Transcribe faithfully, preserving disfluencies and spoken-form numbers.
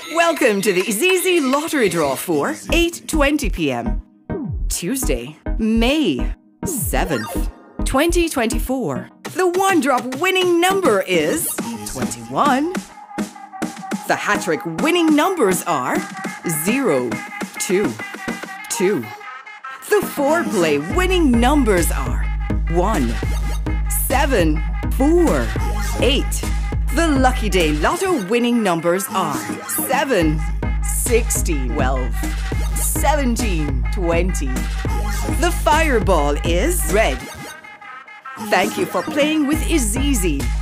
Welcome to the IZIZZI lottery draw for eight twenty p m Tuesday, May seventh, twenty twenty-four. The one-drop winning number is twenty-one. The HaTTrik winning numbers are zero, two, two. The four-play winning numbers are one, seven, four, eight. The LuckyDayLotto winning numbers are seven, sixteen, twelve, seventeen, twenty. The fireball is red. Thank you for playing with IZIZZI.